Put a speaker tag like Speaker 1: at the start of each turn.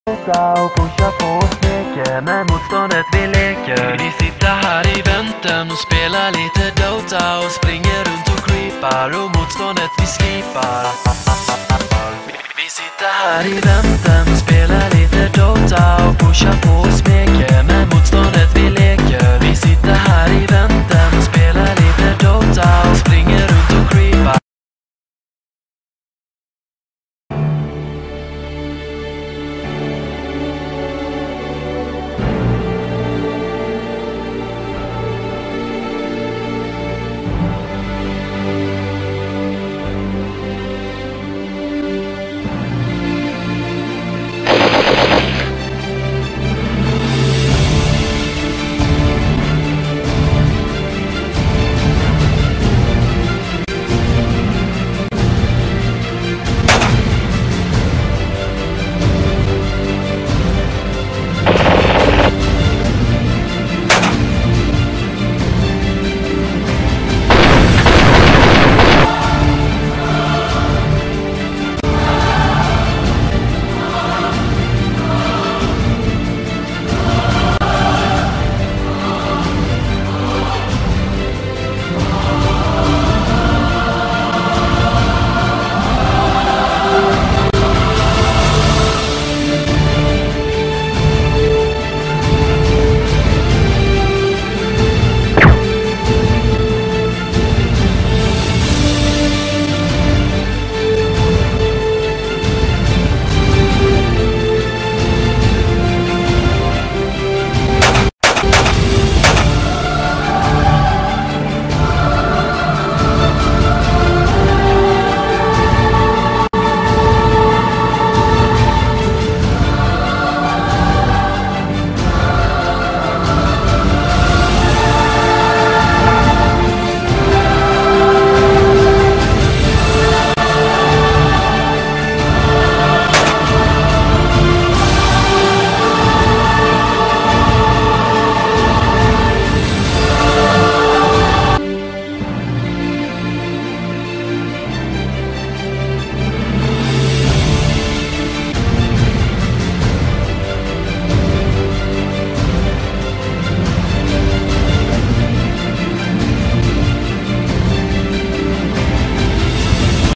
Speaker 1: Och pusha på och steker med motståndet vi leker. Vi sitter här i väntan och spelar lite Dota och springer runt och creepar och motståndet vi slipar. Vi sitter här i väntan och spelar